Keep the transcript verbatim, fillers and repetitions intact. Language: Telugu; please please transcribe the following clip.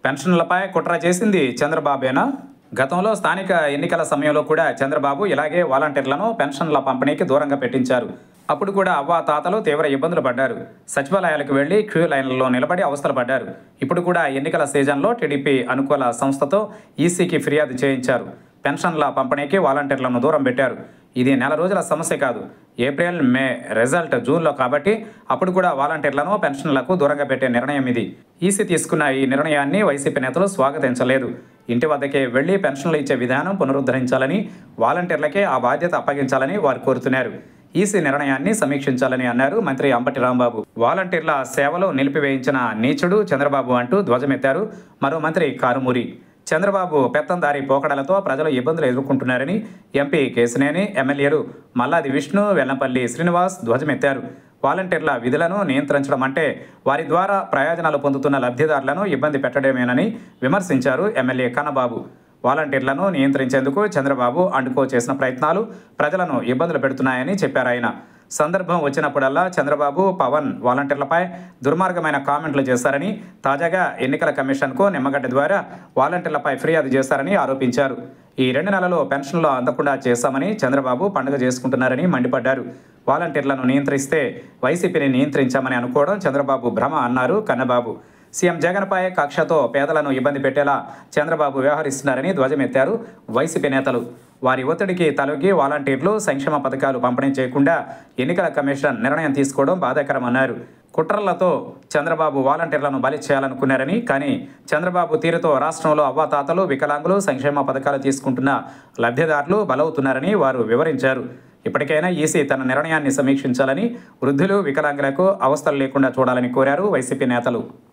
పెన్షన్లపై కుట్ర చేసింది చంద్రబాబేనా? గతంలో స్థానిక ఎన్నికల సమయంలో కూడా చంద్రబాబు ఇలాగే వాలంటీర్లను పెన్షన్ల పంపిణీకి దూరంగా పెట్టించారు. అప్పుడు కూడా అవ్వా తాతలు తీవ్ర ఇబ్బందులు పడ్డారు. సచివాలయాలకు వెళ్లి క్యూ లైన్లలో నిలబడి అవస్థలు పడ్డారు. ఇప్పుడు కూడా ఎన్నికల సీజన్లో టీడీపీ అనుకూల సంస్థతో ఈసీకి ఫిర్యాదు చేయించారు. పెన్షన్ల పంపిణీకి వాలంటీర్లను దూరం పెట్టారు. ఇది నెల రోజుల సమస్య కాదు. ఏప్రిల్, మే రిజల్ట్ జూన్లో కాబట్టి అప్పుడు కూడా వాలంటీర్లను పెన్షన్లకు దూరంగా పెట్టే నిర్ణయం ఇది. ఈసీ తీసుకున్న ఈ నిర్ణయాన్ని వైసీపీ నేతలు స్వాగతించలేదు. ఇంటి వద్దకే వెళ్లి పెన్షన్లు ఇచ్చే విధానం పునరుద్ధరించాలని, వాలంటీర్లకే ఆ బాధ్యత అప్పగించాలని వారు కోరుతున్నారు. ఈసీ నిర్ణయాన్ని సమీక్షించాలని అన్నారు మంత్రి అంబటి రాంబాబు. వాలంటీర్ల సేవలు నిలిపివేయించిన నీచుడు చంద్రబాబు అంటూ ధ్వజమెత్తారు మరో మంత్రి కారుమూరి. చంద్రబాబు పెత్తందారీ పోకడలతో ప్రజలు ఇబ్బందులు ఎదుర్కొంటున్నారని ఎంపీ కేశినేని, ఎమ్మెల్యేలు మల్లాది విష్ణు, వెల్లంపల్లి శ్రీనివాస్ ధ్వజమెత్తారు. వాలంటీర్ల విధులను నియంత్రించడం అంటే వారి ద్వారా ప్రయోజనాలు పొందుతున్న లబ్ధిదారులను ఇబ్బంది పెట్టడమేనని విమర్శించారు ఎమ్మెల్యే కన్నబాబు. వాలంటీర్లను నియంత్రించేందుకు చంద్రబాబు అండుకో చేసిన ప్రయత్నాలు ప్రజలను ఇబ్బందులు పెడుతున్నాయని చెప్పారాయన. సందర్భం వచ్చినప్పుడల్లా చంద్రబాబు, పవన్ వాలంటీర్లపై దుర్మార్గమైన కామెంట్లు చేశారని, తాజాగా ఎన్నికల కమిషన్కు నిమ్మగడ్డ ద్వారా వాలంటీర్లపై ఫిర్యాదు చేశారని ఆరోపించారు. ఈ రెండు నెలలు పెన్షన్లు అందకుండా చేశామని చంద్రబాబు పండుగ చేసుకుంటున్నారని మండిపడ్డారు. వాలంటీర్లను నియంత్రిస్తే వైసీపీని నియంత్రించామని అనుకోవడం చంద్రబాబు భ్రమ అన్నారు కన్నబాబు. సీఎం జగన్పై కక్షతో పేదలను ఇబ్బంది పెట్టేలా చంద్రబాబు వ్యవహరిస్తున్నారని ధ్వజమెత్తారు వైసీపీ నేతలు. వారి ఒత్తిడికి తలొగ్గి వాలంటీర్లు సంక్షేమ పథకాలు పంపిణీ చేయకుండా ఎన్నికల కమిషన్ నిర్ణయం తీసుకోవడం బాధాకరమన్నారు. కుట్రలతో చంద్రబాబు వాలంటీర్లను బలి చేయాలనుకున్నారని, కానీ చంద్రబాబు తీరుతో రాష్ట్రంలో అవ్వాతాతలు, వికలాంగులు సంక్షేమ పథకాలు తీసుకుంటున్న లబ్ధిదారులు బలవుతున్నారని వారు వివరించారు. ఇప్పటికైనా ఈసీ తన నిర్ణయాన్ని సమీక్షించాలని, వృద్ధులు, వికలాంగులకు అవస్థలు లేకుండా చూడాలని కోరారు వైసీపీ నేతలు.